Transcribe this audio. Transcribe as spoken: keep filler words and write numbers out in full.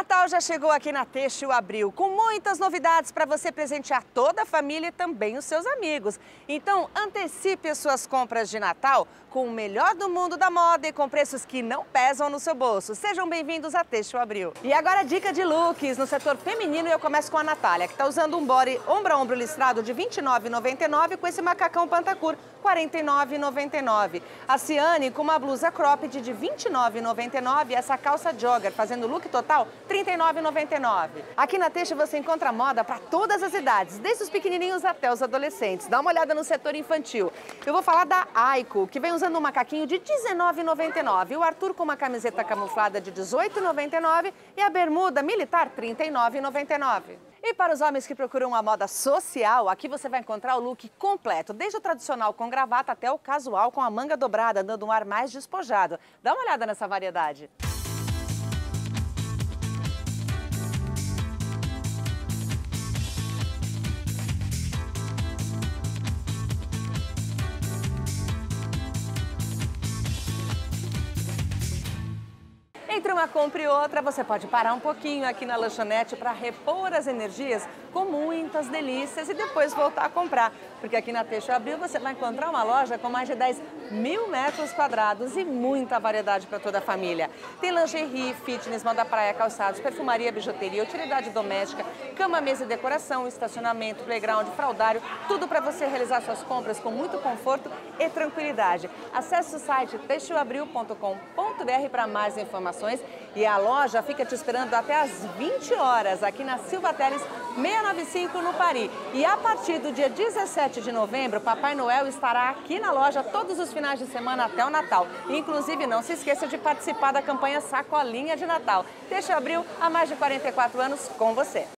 Natal já chegou aqui na Têxtil Abril, com muitas novidades para você presentear toda a família e também os seus amigos. Então, antecipe as suas compras de Natal com o melhor do mundo da moda e com preços que não pesam no seu bolso. Sejam bem-vindos à Têxtil Abril. E agora, dica de looks. No setor feminino, eu começo com a Natália, que está usando um body ombro a ombro listrado de vinte e nove reais e noventa e nove centavos com esse macacão Pantacur, quarenta e nove reais e noventa e nove centavos. A Ciane com uma blusa cropped de vinte e nove reais e noventa e nove centavos e essa calça jogger, fazendo look total trinta e nove reais e noventa e nove centavos. Aqui na Têxtil você encontra moda para todas as idades, desde os pequenininhos até os adolescentes. Dá uma olhada no setor infantil. Eu vou falar da Aiko, que vem usando um macaquinho de dezenove reais e noventa e nove centavos. O Arthur com uma camiseta camuflada de dezoito reais e noventa e nove centavos e a bermuda militar trinta e nove reais e noventa e nove centavos. E para os homens que procuram uma moda social, aqui você vai encontrar o look completo, desde o tradicional com gravata até o casual com a manga dobrada, dando um ar mais despojado. Dá uma olhada nessa variedade. Entre uma compra e outra, você pode parar um pouquinho aqui na lanchonete para repor as energias com muitas delícias e depois voltar a comprar. Porque aqui na Têxtil Abril você vai encontrar uma loja com mais de dez mil metros quadrados e muita variedade para toda a família. Tem lingerie, fitness, moda praia, calçados, perfumaria, bijuteria, utilidade doméstica, cama, mesa e decoração, estacionamento, playground, fraldário, tudo para você realizar suas compras com muito conforto e tranquilidade. Acesse o site têxtil abril ponto com ponto br para mais informações. E a loja fica te esperando até às vinte horas, aqui na Silva Teles seiscentos e noventa e cinco, no Paris. E a partir do dia dezessete de novembro, Papai Noel estará aqui na loja todos os finais de semana até o Natal. Inclusive, não se esqueça de participar da campanha Sacolinha de Natal. Têxtil Abril, há mais de quarenta e quatro anos com você.